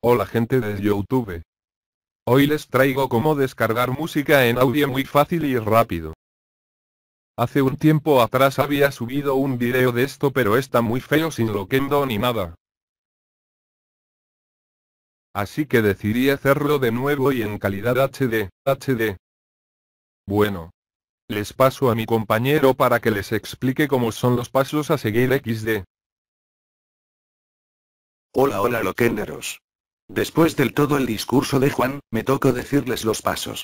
Hola gente de YouTube. Hoy les traigo cómo descargar música en audio muy fácil y rápido. Hace un tiempo atrás había subido un video de esto, pero está muy feo sin loquendo ni nada. Así que decidí hacerlo de nuevo y en calidad HD. Bueno. Les paso a mi compañero para que les explique cómo son los pasos a seguir XD. Hola loquenderos. Después del todo el discurso de Juan, me toca decirles los pasos.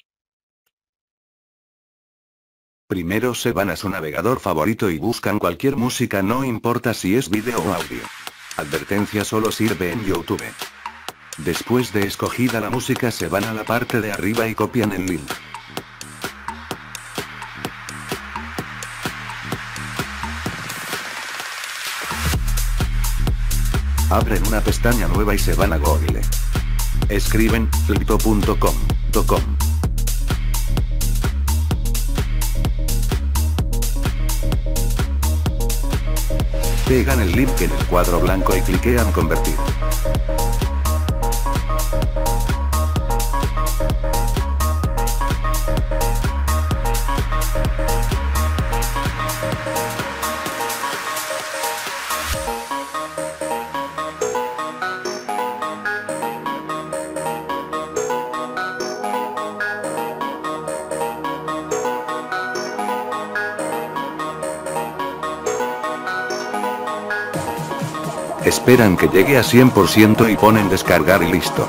Primero se van a su navegador favorito y buscan cualquier música, no importa si es vídeo o audio. Advertencia, solo sirve en YouTube. Después de escogida la música se van a la parte de arriba y copian el link. Abren una pestaña nueva y se van a Google. Escriben flipto.com. Pegan el link en el cuadro blanco y cliquean convertir. Esperan que llegue a 100% y ponen descargar y listo.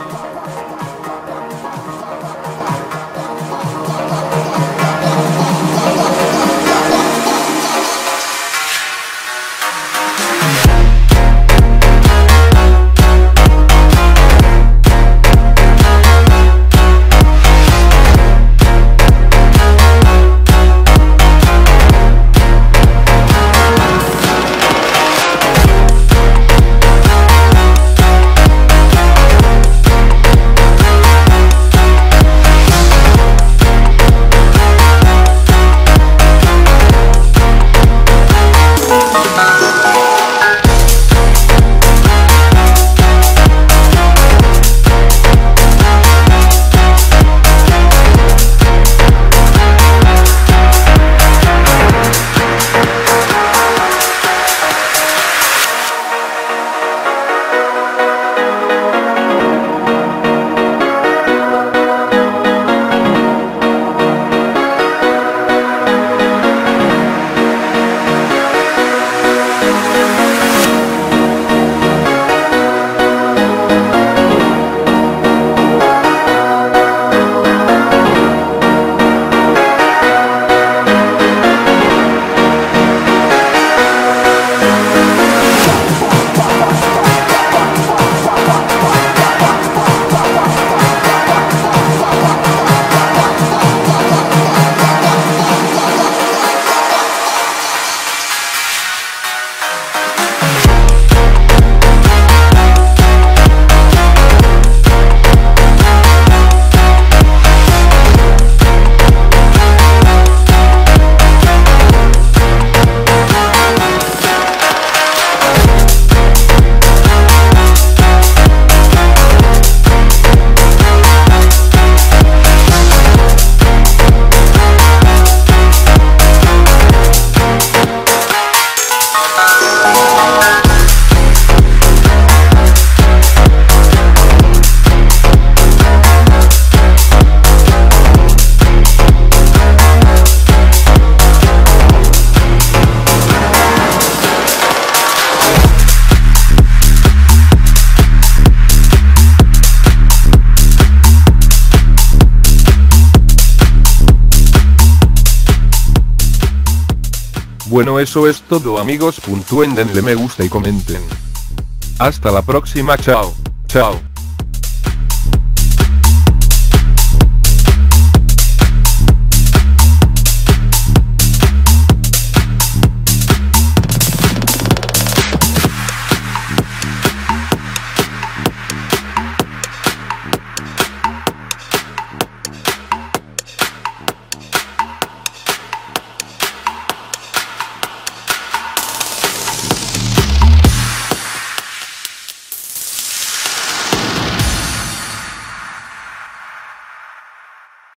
Bueno, eso es todo amigos. Denle me gusta y comenten. Hasta la próxima, chao.